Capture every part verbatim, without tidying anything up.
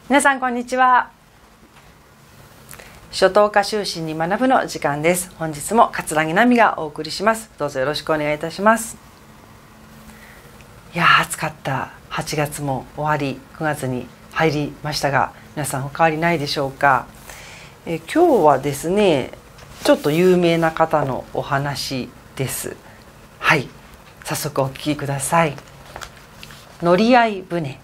皆さんこんにちは。初等科修士に学ぶの時間です。本日も桂木奈美がお送りします。どうぞよろしくお願いいたします。いやー暑かったはちがつも終わり、くがつに入りましたが、皆さんお変わりないでしょうか。え今日はですね、ちょっと有名な方のお話です。はい、早速お聞きください。乗り合い船。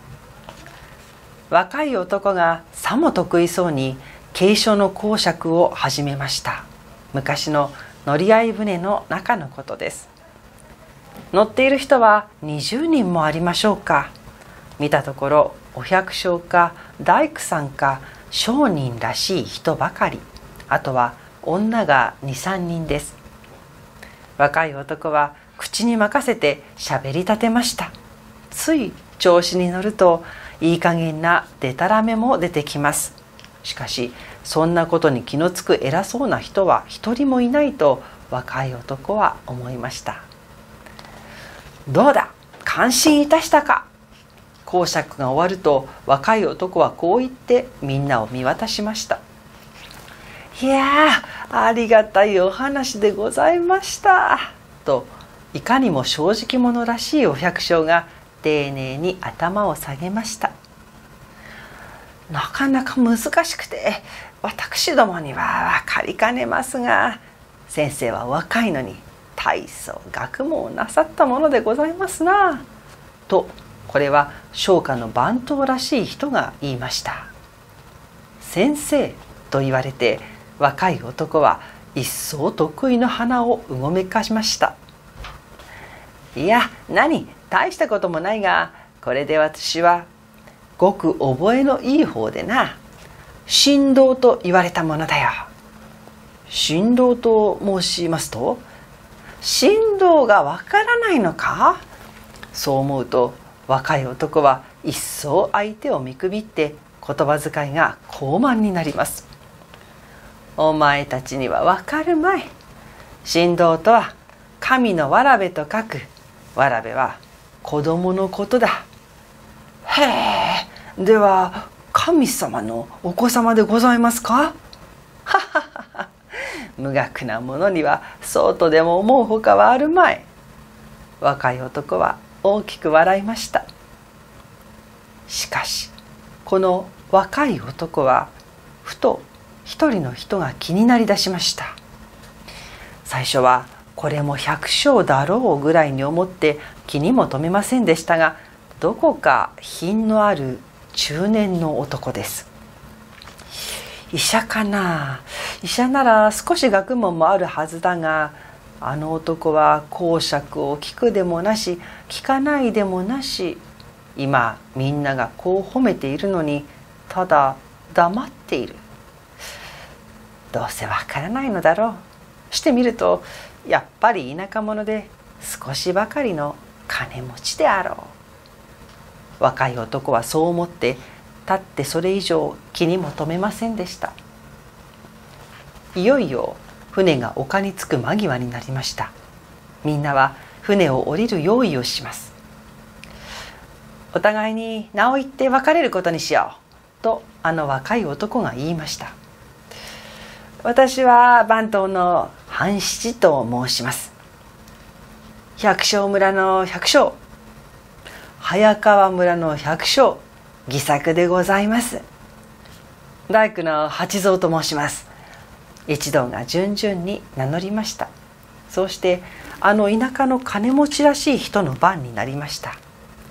若い男がさも得意そうに軽書の講釈を始めました。昔の乗り合い船の中のことです。乗っている人はにじゅうにんもありましょうか。見たところお百姓か大工さんか商人らしい人ばかり。あとは女がにさんにんです。若い男は口に任せて喋り立てました。つい調子に乗るといい加減なデタラメも出てきます。しかしそんなことに気のつく偉そうな人は一人もいないと若い男は思いました。どうだ、感心いたしたか。講釈が終わると若い男はこう言ってみんなを見渡しました。いやー、ありがたいお話でございましたと、いかにも正直者らしいお百姓が丁寧に頭を下げました。なかなか難しくて私どもには分かりかねますが、先生はお若いのに大層学問をなさったものでございますなと、これは商家の番頭らしい人が言いました。先生と言われて若い男は一層得意の鼻をうごめかしました。いや、何大したこともないが、これで私はごく覚えのいい方でな、神道と言われたものだよ。神道と申しますと、神道がわからないのか。そう思うと若い男は一層相手を見くびって言葉遣いが高慢になります。お前たちにはわかるまい。神道とは神のわらべと書く。わらべは子供のことだ。へえ、では神様のお子様でございますか。はははは、無学な者にはそうとでも思うほかはあるまい。若い男は大きく笑いました。しかしこの若い男はふと一人の人が気になりだしました。最初はこれも百姓だろうぐらいに思って気にも留めませんでしたが、どこか品のある中年の男です。医者かな。医者なら少し学問もあるはずだが、あの男は講釈を聞くでもなし聞かないでもなし、今みんながこう褒めているのにただ黙っている。どうせわからないのだろう。してみるとやっぱり田舎者で少しばかりの金持ちであろう。若い男はそう思って立ってそれ以上気にも留めませんでした。いよいよ船が丘に着く間際になりました。みんなは船を降りる用意をします。お互いに名を言って別れることにしようと、あの若い男が言いました。私は番頭の半七と申します。百姓村の百姓、早川村の百姓、義作でございます。大工の八蔵と申します。一同が順々に名乗りました。そうしてあの田舎の金持ちらしい人の番になりました。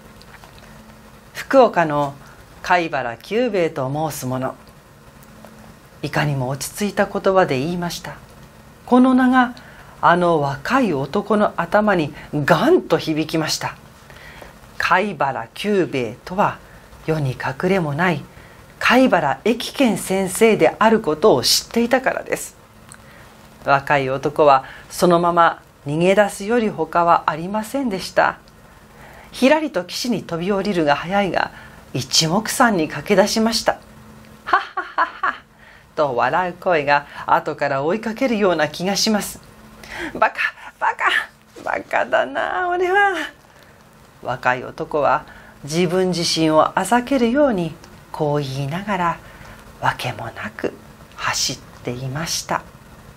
福岡の貝原久兵衛と申す者、いかにも落ち着いた言葉で言いました。この名があの若い男の頭にガンと響きました。貝原久兵衛とは世に隠れもない貝原益賢先生であることを知っていたからです。若い男はそのまま逃げ出すより他はありませんでした。ひらりと岸に飛び降りるが早いが一目散に駆け出しました。はっはっはっはと笑う声が後から追いかけるような気がします。バカバカバカだな俺は。若い男は自分自身をあざけるようにこう言いながら訳もなく走っていました。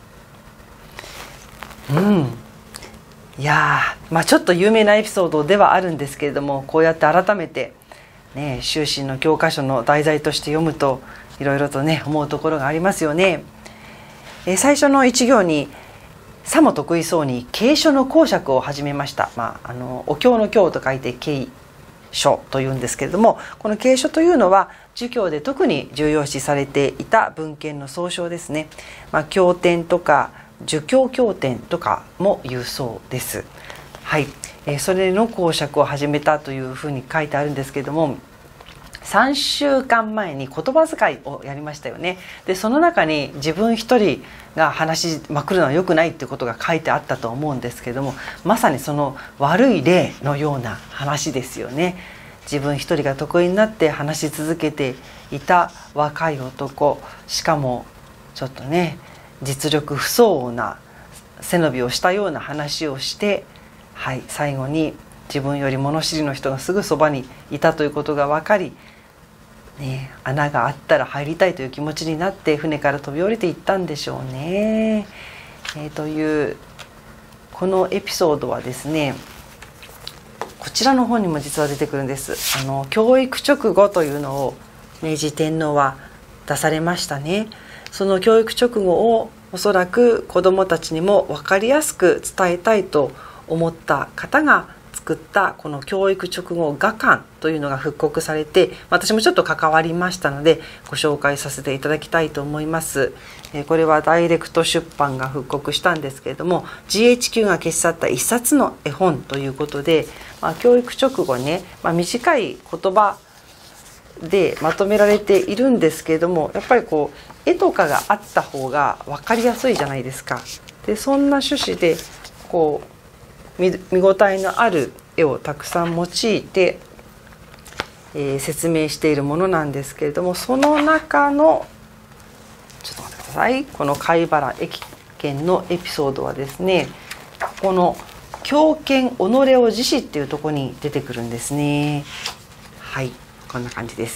うんいやー、まあ、ちょっと有名なエピソードではあるんですけれども、こうやって改めて、ね、修身の教科書の題材として読むといろいろとね思うところがありますよね。えー、最初の一行にさも得意そうに経書の講釈を始めました。まあ、あのお経の経と書いて経書というんですけれども、この経書というのは儒教で特に重要視されていた文献の総称ですね。まあ、経典とか儒教経典とかも言うそうです。はい、えー、それの講釈を始めたというふうに書いてあるんですけれども、さんしゅうかんまえに言葉遣いをやりましたよね。でその中に自分一人が話しまくるのは良くないっていうことが書いてあったと思うんですけれども、まさにその悪い例のような話ですよね。自分一人が得意になって話し続けていた若い男、しかもちょっとね実力不相応な背伸びをしたような話をして、はい、最後に自分より物知りの人がすぐそばにいたということが分かり、ね、穴があったら入りたいという気持ちになって船から飛び降りていったんでしょうね。えー、というこのエピソードはですね、こちらの本にも実は出てくるんです。あの教育直後というのを明治天皇は出されましたね。その教育直後をおそらく子どもたちにも分かりやすく伝えたいと思った方が作ったこの教育直後画巻というのが復刻されて、私もちょっと関わりましたのでご紹介させていただきたいと思います。これはダイレクト出版が復刻したんですけれども、 ジーエイチキュー が消し去った一冊の絵本ということで、まあ、教育直後ね、まあ、短い言葉でまとめられているんですけれども、やっぱりこう絵とかがあった方が分かりやすいじゃないですか。でそんな趣旨でこう 見, 見応えのある絵をたくさん用いて、えー、説明しているものなんですけれども、その中のちょっと待ってください、この貝原駅見のエピソードはですね、この狂犬己を自死っていうところに出てくるんですね。はい、こんな感じです。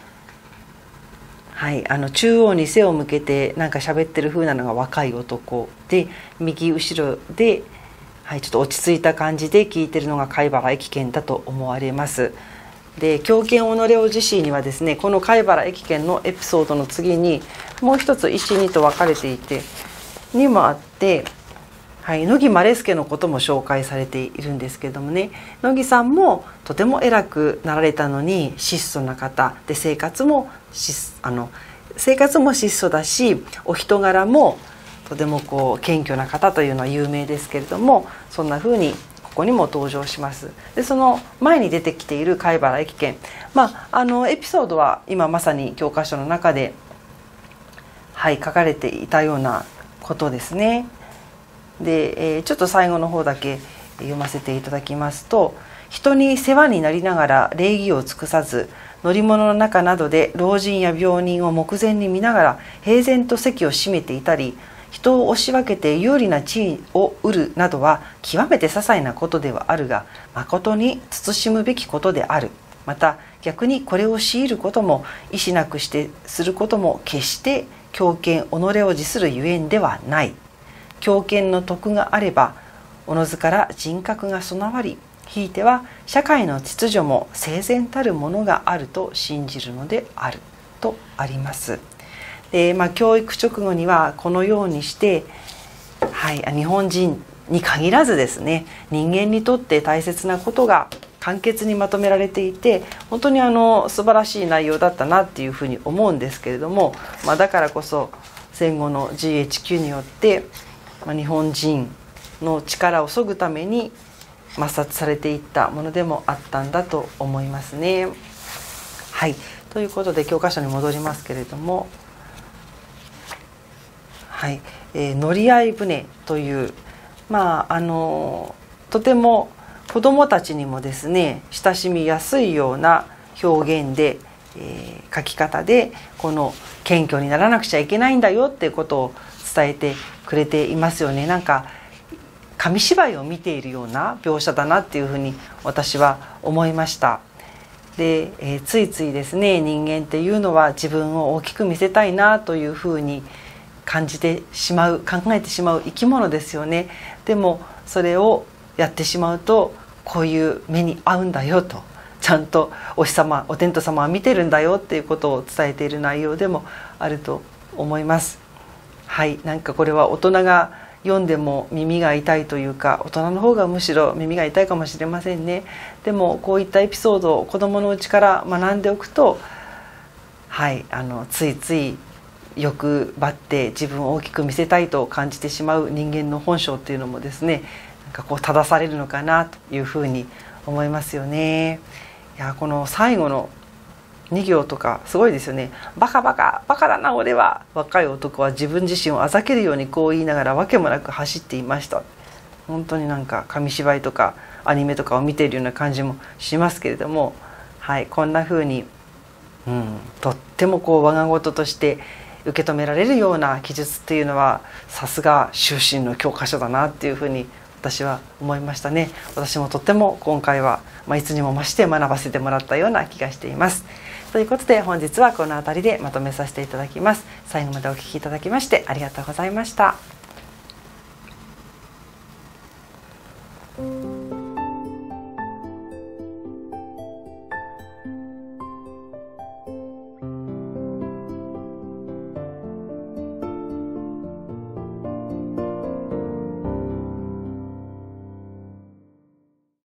はい、あの中央に背を向けてなんか喋ってる風なのが若い男で、右後ろで、はい、ちょっと落ち着いた感じで聞いてるのが貝原駅見だと思われます。で狂犬己を自死にはですね、この貝原駅見のエピソードの次にもう一ついち、にと分かれていてにもあって、はい、野木マレスケのことも紹介されているんですけれどもね、野木さんもとても偉くなられたのに質素な方で、生活もあの生活も質素だし、お人柄もとてもこう謙虚な方というのは有名ですけれども、そんな風にここにも登場します。でその前に出てきている貝原駅見、まあ、あのエピソードは今まさに教科書の中で、はい、書かれていたようなことですね。で、えー、ちょっと最後の方だけ読ませていただきますと、人に世話になりながら礼儀を尽くさず、乗り物の中などで老人や病人を目前に見ながら平然と席を占めていたり、人を押し分けて有利な地位を得るなどは極めて些細なことではあるが、誠に慎むべきことである。また逆にこれを強いることも意思なくしてすることも決して狂犬己を辞するゆえんではない。狂犬の徳があればおのずから人格が備わり、ひいては社会の秩序も整然たるものがあると信じるのであるとあります。で、まあ、教育直後にはこのようにして、はい、日本人に限らずですね、人間にとって大切なことが簡潔にまとめられていて、本当にあの素晴らしい内容だったなっていうふうに思うんですけれども、まあ、だからこそ戦後の ジーエイチキュー によってまあ、日本人の力を削ぐために抹殺されていったものでもあったんだと思いますね。はい、ということで教科書に戻りますけれども、はい、えー、乗り合い船という、まああのとても子どもたちにもですね親しみやすいような表現で、えー、書き方で、この謙虚にならなくちゃいけないんだよっていうことを伝えてくれていますよね。なんか紙芝居を見ているような描写だなっていうふうに私は思いました。 で、えー、ついついですね、人間っていうのは自分を大きく見せたいなというふうに感じてしまう、考えてしまう生き物ですよね。でもそれをやってしまうと、こういう目に遭うんだよと、ちゃんとお日様、お天道様は見てるんだよっていうことを伝えている内容でもあると思います。はい、なんかこれは大人が読んでも耳が痛いというか、大人の方がむしろ耳が痛いかもしれませんね。でもこういったエピソードを子どものうちから学んでおくと、はい、あのついつい欲張って自分を大きく見せたいと感じてしまう人間の本性っていうのもですね、なんかこう正されるのかなというふうに思いますよね。いや、この最後のに行とかすごいですよね。バカバカバカだな俺は。若い男は自分自身をあざけるようにこう言いながらわけもなく走っていました。本当になんか紙芝居とかアニメとかを見ているような感じもしますけれども、はい、こんな風に、うん、とってもこう我が事として受け止められるような記述っていうのは、さすが修身の教科書だなっていうふうに私は思いましたね。私もとっても今回は、まあ、いつにも増して学ばせてもらったような気がしています。ということで本日はこの辺りでまとめさせていただきます。最後までお聞きいただきましてありがとうございました。